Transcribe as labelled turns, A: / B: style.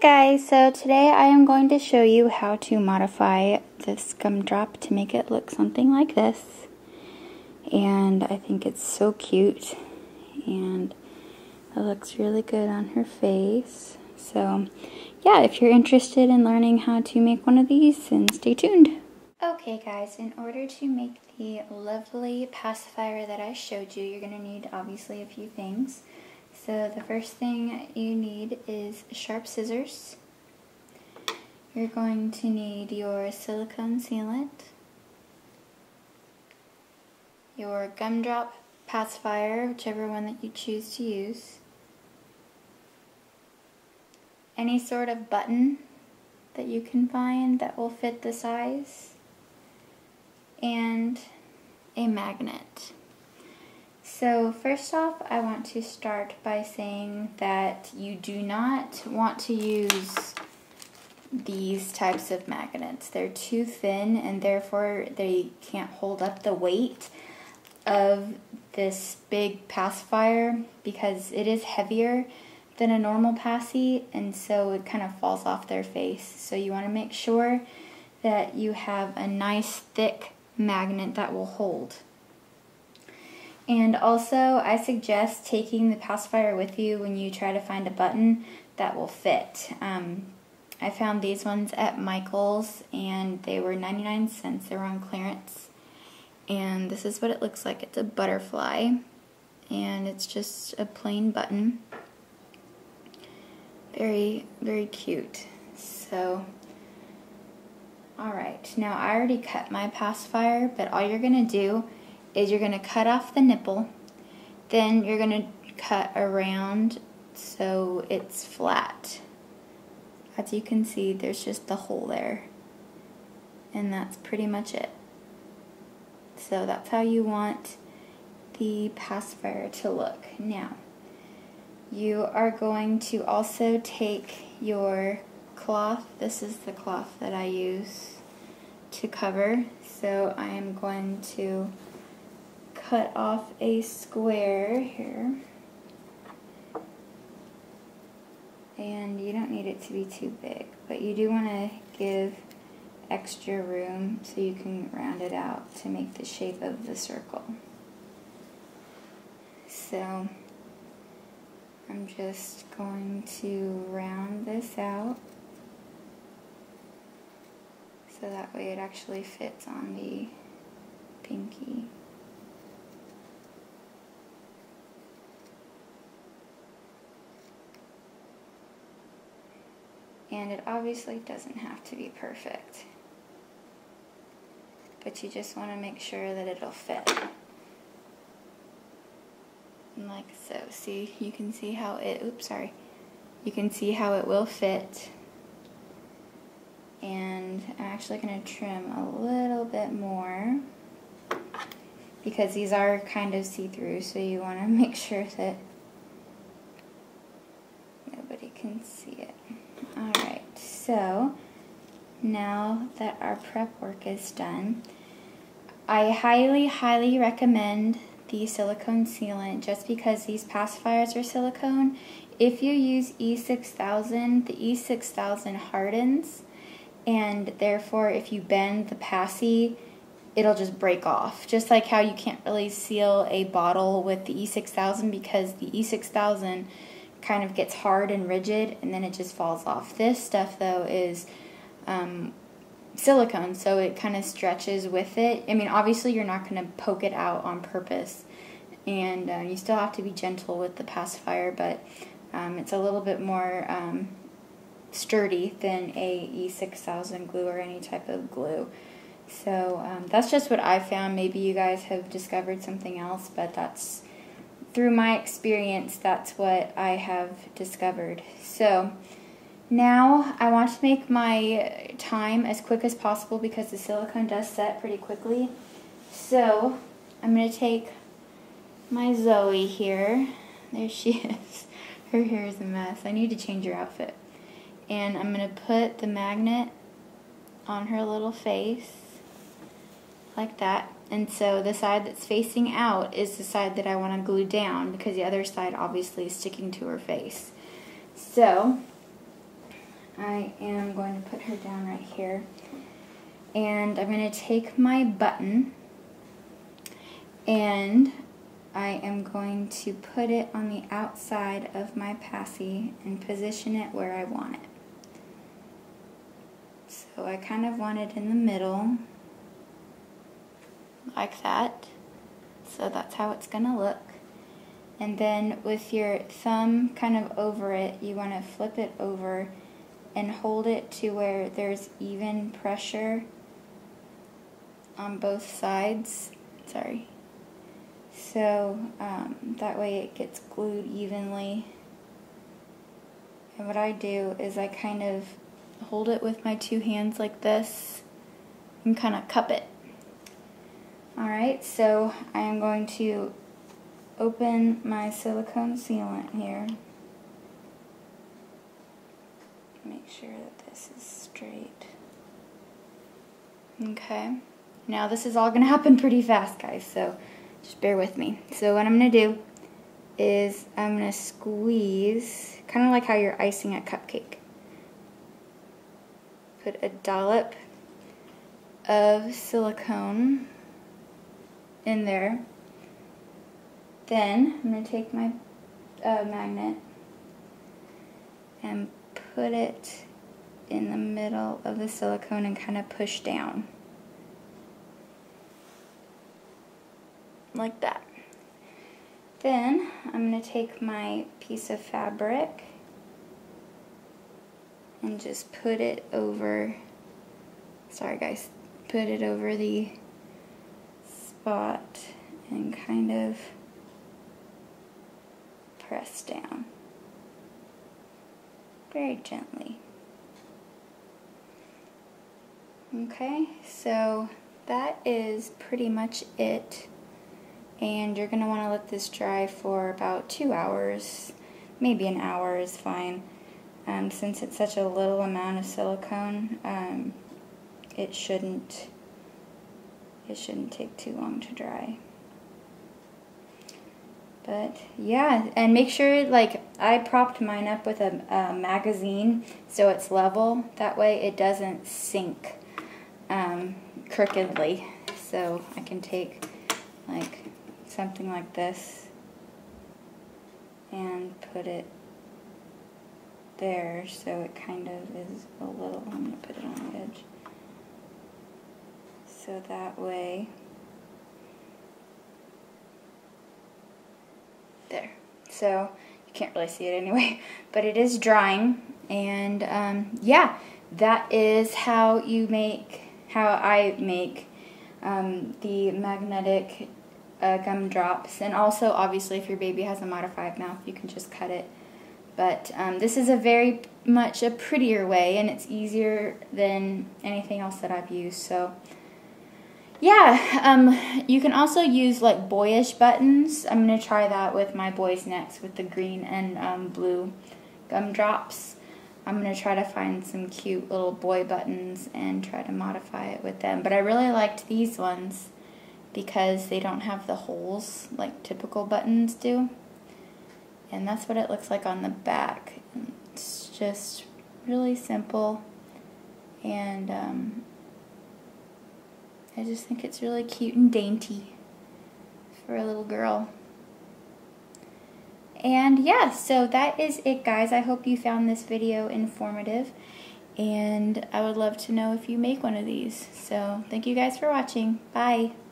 A: guys, so today I am going to show you how to modify this gumdrop to make it look something like this. And I think it's so cute and it looks really good on her face. So yeah, if you're interested in learning how to make one of these, then stay tuned. Okay guys, in order to make the lovely pacifier that I showed you, you're going to need obviously a few things. So the first thing you need is sharp scissors. You're going to need your silicone sealant, your gumdrop pacifier, whichever one that you choose to use, any sort of button that you can find that will fit the size, and a magnet. So first off, I want to start by saying that you do not want to use these types of magnets. They're too thin and therefore they can't hold up the weight of this big pacifier because it is heavier than a normal passy, and so it kind of falls off their face. So you want to make sure that you have a nice thick magnet that will hold. And also, I suggest taking the pacifier with you when you try to find a button that will fit. I found these ones at Michael's and they were 99 cents. They were on clearance. And this is what it looks like. It's a butterfly and it's just a plain button. Very, very cute. So, alright, now I already cut my pacifier, but all you're going to do is you're going to cut off the nipple, then you're going to cut around so it's flat. As you can see, there's just the hole there, and that's pretty much it. So that's how you want the pacifier to look. Now, you are going to also take your cloth. This is the cloth that I use to cover, so I am going to cut off a square here, and you don't need it to be too big, but you do want to give extra room so you can round it out to make the shape of the circle. So I'm just going to round this out so that way it actually fits on the pinky. And it obviously doesn't have to be perfect, but you just want to make sure that it'll fit. Like so. See, you can see how it, you can see how it will fit. And I'm actually going to trim a little bit more because these are kind of see-through, so you want to make sure that nobody can see it. Alright, so now that our prep work is done, I highly recommend the silicone sealant just because these pacifiers are silicone. If you use E6000, the E6000 hardens, and therefore if you bend the passy, it'll just break off. Just like how you can't really seal a bottle with the E6000 because the E6000 kind of gets hard and rigid and then it just falls off. This stuff though is silicone, so it kind of stretches with it. I mean, obviously you're not going to poke it out on purpose, and you still have to be gentle with the pacifier, but it's a little bit more sturdy than a E6000 glue or any type of glue. So that's just what I found. Maybe you guys have discovered something else, but that's through my experience, that's what I have discovered. So now I want to make my time as quick as possible because the silicone does set pretty quickly. So I'm going to take my Zoe here. There she is. Her hair is a mess. I need to change her outfit. And I'm going to put the magnet on her little face like that. And so the side that's facing out is the side that I want to glue down because the other side obviously is sticking to her face. So I am going to put her down right here. And I'm going to take my button and I am going to put it on the outside of my passy and position it where I want it. So I kind of want it in the middle, like that. So that's how it's going to look. And then with your thumb kind of over it, you want to flip it over and hold it to where there's even pressure on both sides. Sorry. So that way it gets glued evenly. And what I do is I kind of hold it with my two hands like this and kind of cup it. Alright, so I am going to open my silicone sealant here. Make sure that this is straight. Okay, now this is all going to happen pretty fast, guys, so just bear with me. So what I'm going to do is I'm going to squeeze, kind of like how you're icing a cupcake. Put a dollop of silicone in there. Then I'm going to take my magnet and put it in the middle of the silicone and kind of push down. Like that. Then I'm going to take my piece of fabric and just put it over, sorry guys, put it over the spot and kind of press down very gently. Okay, so that is pretty much it. And you're going to want to let this dry for about 2 hours, maybe an hour is fine. Since it's such a little amount of silicone, it shouldn't take too long to dry. But yeah, and make sure, like, I propped mine up with a magazine so it's level. That way it doesn't sink crookedly. So I can take like something like this and put it there so it kind of is a little, I'm going to put it on the edge. So that way, there. So you can't really see it anyway, but it is drying. And yeah, that is how I make the magnetic gumdrops. And also, obviously, if your baby has a modified mouth, you can just cut it. But this is a very much a prettier way, and it's easier than anything else that I've used. So yeah, you can also use like boyish buttons. I'm going to try that with my boys next with the green and blue gumdrops. I'm going to try to find some cute little boy buttons and try to modify it with them. But I really liked these ones because they don't have the holes like typical buttons do. And that's what it looks like on the back. It's just really simple, and I just think it's really cute and dainty for a little girl. And yeah, so that is it, guys. I hope you found this video informative, and I would love to know if you make one of these. So thank you guys for watching. Bye.